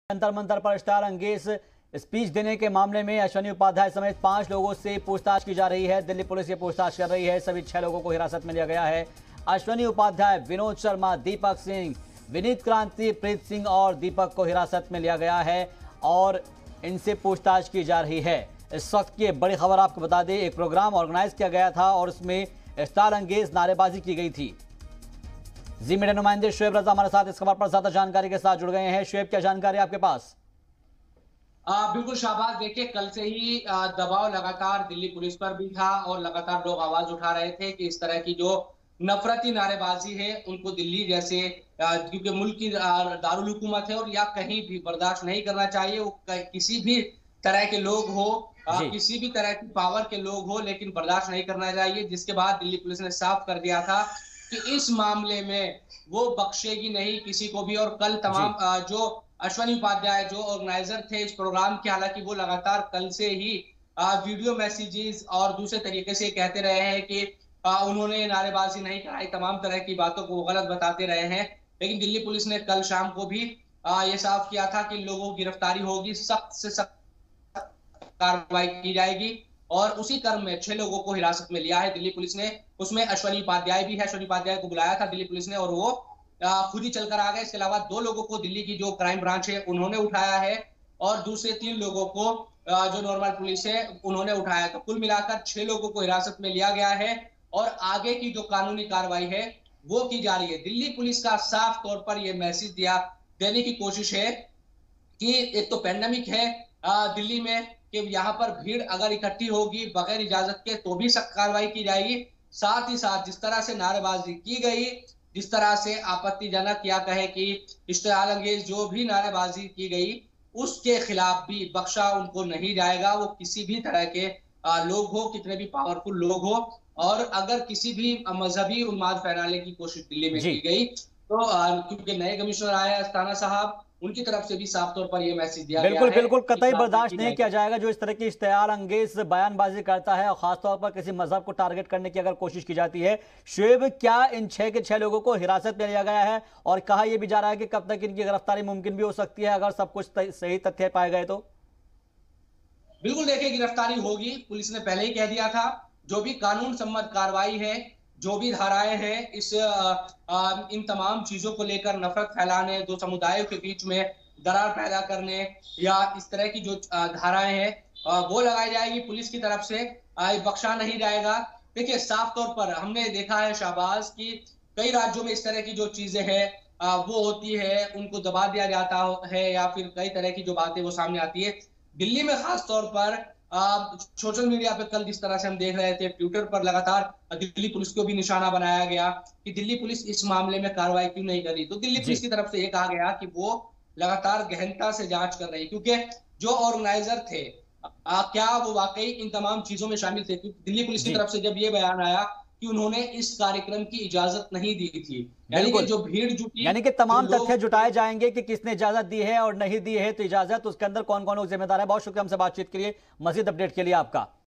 जंतर मंतर पर star अंगेज speech देने के मामले में अश्विनी उपाध्याय समेत 5 लोगों से पूछताछ की जा रही है। दिल्ली पुलिस ये पूछताछ कर रही है। सभी 6 लोगों को हिरासत में लिया गया है। अश्विनी उपाध्याय, विनोद शर्मा, दीपक सिंह, विनीत क्रांति, प्रीत सिंह और दीपक को हिरासत में लिया गया है और इनसे पूछताछ की जा रही है। इस वक्त की बड़ी खबर आपको बता दें, एक प्रोग्राम ऑर्गेनाइज किया गया था और उसमें स्टार अंगेज नारेबाजी की गई थी। जी मीडिया नुमाइंदे शुएब रजा हमारे साथ इस खबर पर ज्यादा जानकारी के साथ जुड़ गए हैं। शुएब, क्या जानकारी आपके पास? बिल्कुल शाहबाज, देखिए कल से ही दबाव लगातार दिल्ली पुलिस पर भी था और लगातार लोग आवाज उठा रहे थे कि इस तरह की जो नफरती नारेबाजी है उनको दिल्ली जैसे क्योंकि मुल्क की दारुल हुकूमत है और या कहीं भी बर्दाश्त नहीं करना चाहिए। वो किसी भी तरह के लोग हो, किसी भी तरह की पावर के लोग हो, लेकिन बर्दाश्त नहीं करना चाहिए। जिसके बाद दिल्ली पुलिस ने साफ कर दिया था कि इस मामले में वो बख्शेगी नहीं किसी को भी। और कल तमाम जो अश्विनी उपाध्याय जो ऑर्गेनाइजर थे इस प्रोग्राम के, हालांकि वो लगातार कल से ही वीडियो मैसेजेस और दूसरे तरीके से कहते रहे हैं कि उन्होंने नारेबाजी नहीं कराई, तमाम तरह की बातों को गलत बताते रहे हैं। लेकिन दिल्ली पुलिस ने कल शाम को भी ये साफ किया था कि लोगों की गिरफ्तारी होगी, सख्त से सख्त कार्रवाई की जाएगी। और उसी क्रम में 6 लोगों को हिरासत में लिया है दिल्ली पुलिस ने। उसमें अश्विनी उपाध्याय भी है। अश्विनी उपाध्याय को बुलाया था दिल्ली पुलिस ने और वो खुद ही चलकर आ गए। इसके अलावा 2 लोगों को दिल्ली की जो क्राइम ब्रांच है उन्होंने उठाया है और दूसरे 3 लोगों को जो नॉर्मल पुलिस है उन्होंने उठाया। तो कुल मिलाकर 6 लोगों को हिरासत में लिया गया है और आगे की जो कानूनी कार्रवाई है वो की जा रही है। दिल्ली पुलिस का साफ तौर पर यह मैसेज देने की कोशिश है कि एक तो पैंडेमिक है दिल्ली में कि यहाँ पर भीड़ अगर इकट्ठी होगी बगैर इजाजत के तो भी सख्त कार्रवाई की जाएगी। साथ ही साथ जिस तरह से नारेबाजी की गई, जिस तरह से आपत्तिजनक या कहे कि स्टार अंगेज जो भी नारेबाजी की गई उसके खिलाफ भी बख्शा उनको नहीं जाएगा। वो किसी भी तरह के लोग हो, कितने भी पावरफुल लोग हो, और अगर किसी भी मजहबी उन्माद फैलाने की कोशिश दिल्ली में की गई तो क्योंकि नए कमिश्नर आए अस्ताना साहब, उनकी तरफ से भी साफ तौर पर यह मैसेज दिया गया है। बिल्कुल कतई बर्दाश्त नहीं किया जाएगा जो इस तरह की स्टार अंगेज बयानबाजी करता है और खासतौर पर किसी मजहब को टारगेट करने की अगर कोशिश की जाती है। शुएब, क्या इन 6 के 6 लोगों को हिरासत में लिया गया है और कहा यह भी जा रहा है कि कब तक इनकी गिरफ्तारी मुमकिन भी हो सकती है अगर सब कुछ सही तथ्य पाए गए तो? बिल्कुल, देखिए गिरफ्तारी होगी। पुलिस ने पहले ही कह दिया था जो भी कानून सम्मत कार्रवाई है, जो भी धाराएं हैं इस इन तमाम चीजों को लेकर नफरत फैलाने, दो समुदायों के बीच में दरार पैदा करने या इस तरह की जो धाराएं हैं वो लगाई जाएगी पुलिस की तरफ से। बख्शा नहीं जाएगा। देखिए साफ तौर पर हमने देखा है शाहबाज की कई राज्यों में इस तरह की जो चीजें हैं वो होती है, उनको दबा दिया जाता है या फिर कई तरह की जो बातें वो सामने आती है। दिल्ली में खास तौर पर सोशल मीडिया पे कल जिस तरह से हम देख रहे थे, ट्विटर पर लगातार दिल्ली पुलिस को भी निशाना बनाया गया कि दिल्ली पुलिस इस मामले में कार्रवाई क्यों नहीं कर रही। तो दिल्ली पुलिस की तरफ से ये कहा गया कि वो लगातार गहनता से जांच कर रही, क्योंकि जो ऑर्गेनाइजर थे क्या वो वाकई इन तमाम चीजों में शामिल थे। क्योंकि दिल्ली पुलिस की तरफ से जब ये बयान आया कि उन्होंने इस कार्यक्रम की इजाजत नहीं दी थी, यानी कि जो भीड़ जुटी, यानी कि तमाम तथ्य जुटाए जाएंगे कि किसने इजाजत दी है और नहीं दी है, तो इजाजत उसके अंदर कौन कौन लोग जिम्मेदार है। बहुत शुक्रिया हमसे बातचीत के लिए। मजीद अपडेट के लिए आपका